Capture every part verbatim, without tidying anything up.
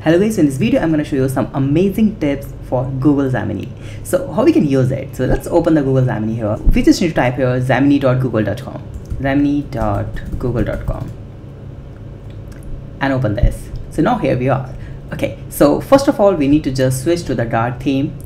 Hello guys, in this video I'm going to show you some amazing tips for Google Gemini. So how we can use it. So let's open the Google Gemini here. We just need to type here gemini dot google dot com, gemini dot google dot com, and open this. So now here we are. Okay, so first of all we need to just switch to the dark theme.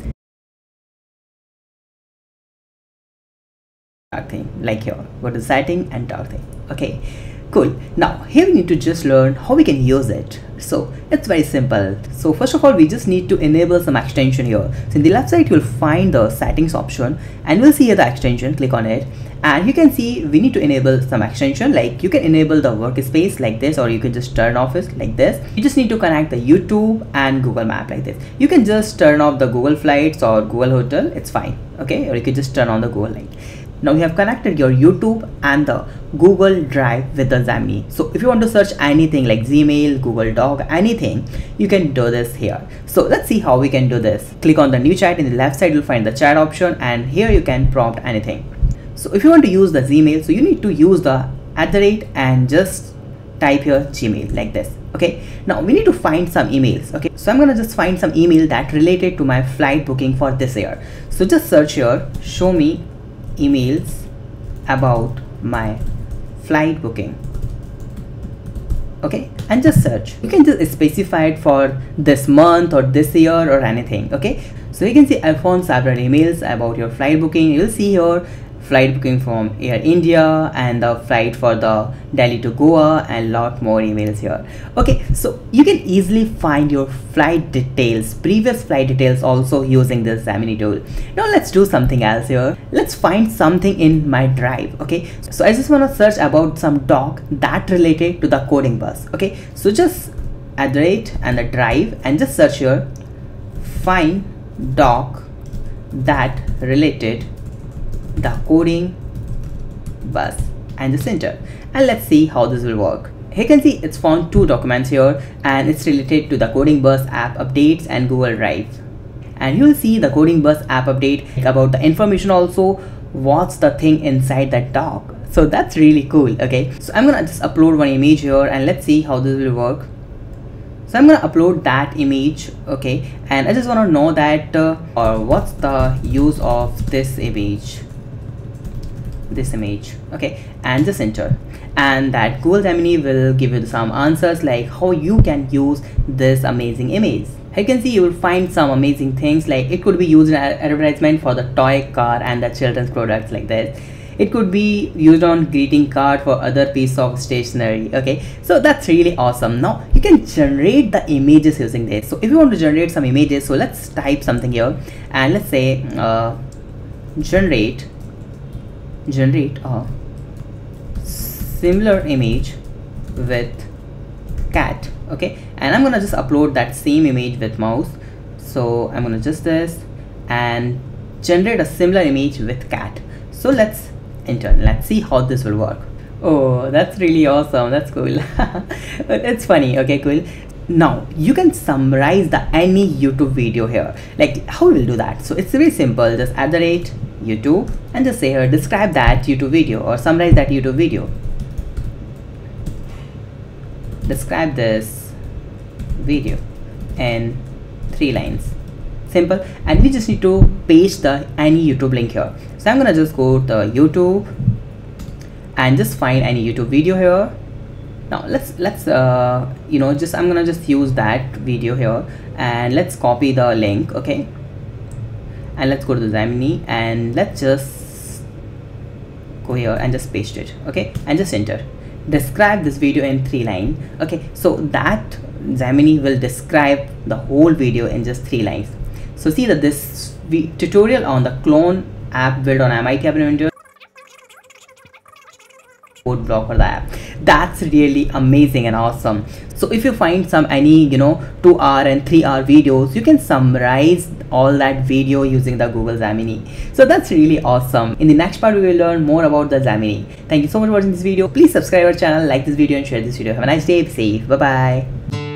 Dark theme, like here. Go to setting and dark theme. Okay. Cool. Now here we need to just learn how we can use it. So it's very simple. So first of all we just need to enable some extension here. So in the left side you'll find the settings option and we'll see here the extension. Click on it and you can see we need to enable some extension. Like you can enable the workspace like this, or you can just turn off it like this. You just need to connect the YouTube and Google Map like this. You can just turn off the Google Flights or Google Hotel, it's fine. Okay, or you can just turn on the Google Link. Now you have connected your YouTube and the Google Drive with the Gemini. So if you want to search anything like Gmail, Google Doc, anything, you can do this here. So let's see how we can do this. Click on the new chat. In the left side you'll find the chat option and here you can prompt anything. So if you want to use the Gmail, so you need to use the at the rate and just type here Gmail like this. Okay, now we need to find some emails. Okay, so I'm gonna just find some email that related to my flight booking for this year. So just search here, show me emails about my flight booking. Okay, and just search. You can just specify it for this month or this year or anything. Okay, so you can see I found several emails about your flight booking. You'll see here flight booking from Air India and the flight for the Delhi to Goa and lot more emails here. Okay, so you can easily find your flight details, previous flight details also using this Gemini tool. Now let's do something else here. Let's find something in my drive. Okay, so I just want to search about some doc that related to the coding bus. Okay, so just at the rate and the drive and just search here, find doc that related the coding bus and just enter, and let's see how this will work. Here you can see it's found two documents here and it's related to the coding bus app updates and Google Drive, and you will see the coding bus app update about the information also what's the thing inside that doc. So that's really cool. Okay, so I'm gonna just upload one image here and let's see how this will work. So I'm gonna upload that image. Okay, and I just want to know that uh, or what's the use of this image this image. Okay, and just enter, and that Google Gemini will give you some answers like how you can use this amazing image. You can see you will find some amazing things, like it could be used in advertisement for the toy car and the children's products like this. It could be used on greeting card for other piece of stationery. Okay, so that's really awesome. Now you can generate the images using this. So if you want to generate some images, so let's type something here and let's say uh, generate generate a similar image with cat. Okay, and I'm gonna just upload that same image with mouse. So I'm gonna just this and generate a similar image with cat. So let's enter. Let's see how this will work. Oh, that's really awesome. That's cool. But it's funny. Okay, cool. Now you can summarize the any YouTube video here. Like how we'll do that? So it's very simple. Just at the rate YouTube and just say here describe that YouTube video or summarize that YouTube video. Describe this video in three lines. Simple. And we just need to paste the any YouTube link here. So I'm gonna just go to YouTube and just find any YouTube video here. Now let's let's uh you know just I'm gonna just use that video here and let's copy the link. Okay, and let's go to the Gemini and let's just go here and just paste it. Okay, and just enter. Describe this video in three lines. Okay, so that Gemini will describe the whole video in just three lines. So see that this tutorial on the clone app built on M I T App Inventor code block for the app. That's really amazing and awesome. So if you find some any you know two hour and three hour videos, you can summarize all that video using the Google Gemini. So that's really awesome. In the next part we will learn more about the Gemini. Thank you so much for watching this video. Please subscribe our channel, like this video and share this video. Have a nice day. Be safe. Bye bye.